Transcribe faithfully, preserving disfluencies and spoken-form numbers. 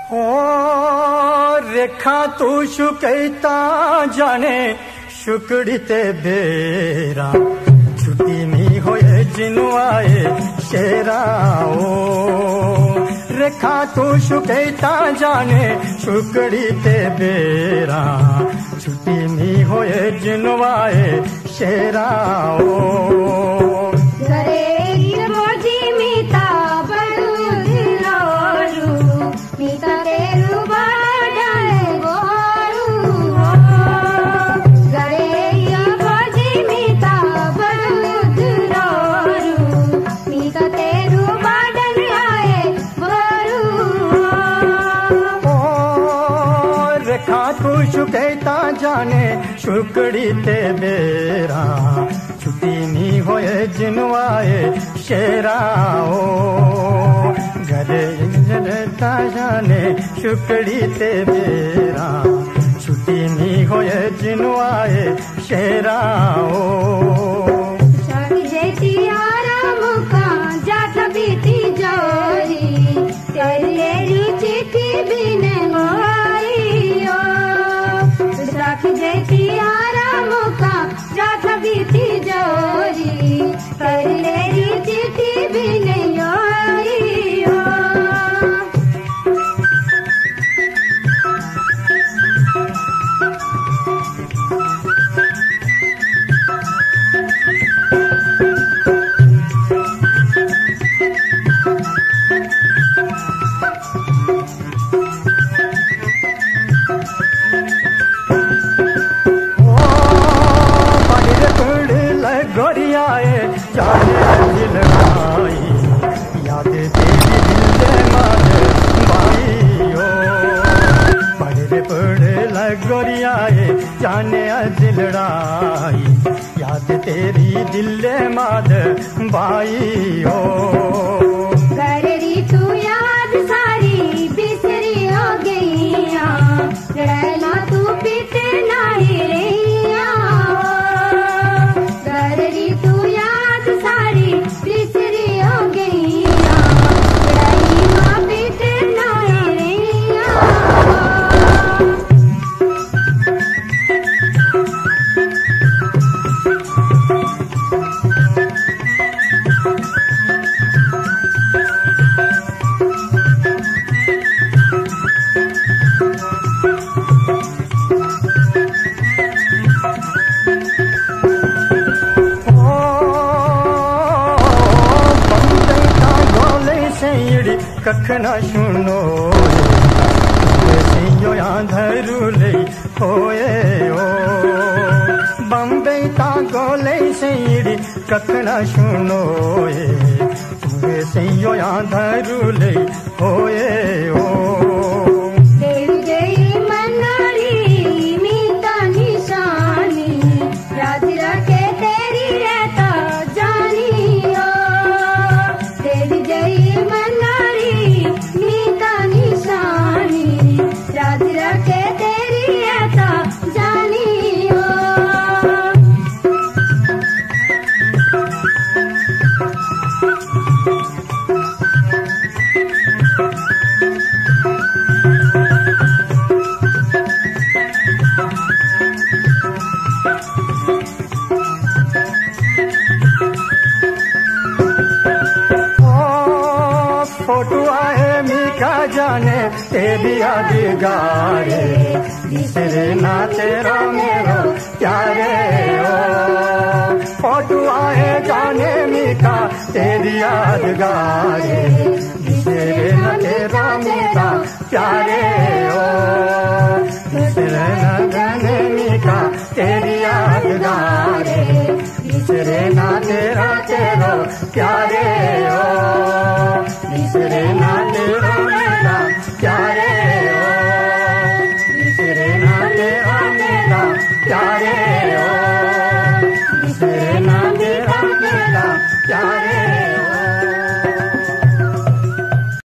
ओ रेखा तू शुकैता जाने शुकड़ी ते बेरा छुट्टी नी होए जिनवाए शेरा ओ रेखा तू शुकैता जाने शुकड़ी ते बेरा छुट्टी नी होए जिनवाए शेरा ओ शुकैता जाने शुकड़ी ते बेरा छुट्टी नी होए जिनवाए शेरा ओ घरे जनता जाने शुकड़ी ते बेरा छुट्टी नी होए जिनवाए शेरा ओ जाने अज लड़ाई याद तेरी दिल माद बाई ओ गरी तू याद सारी बिसरी हो गईया लड़ना तू पीते नहीं रहिया गरी तू याद सारी बिसरी हो गईया लड़ाई माँ पीते नहीं रहिया कखना सुनो सियो आंधरू ले होए ओ बम्बे ता गोले सेड़ी कखना सुनो तुवे सियो आंधरू ले होए ओ जाने तेरी यादगारे बिसरे ना तेरा मेरो प्यारे ओ फोटो आए जाने मीठा तेरी यादगारे बिसरे ना तेरा मीठा प्यारे ओ बिसरे ना जाने मीठा तेरी यादगारे बिसरे ना तेरा तेरा प्यारे ओ बिसरे ना तेरा प्यारे ओ बिसरे ना तेरा मेरा प्यारे ओ बिसरे ना तेरा मेरा प्यारे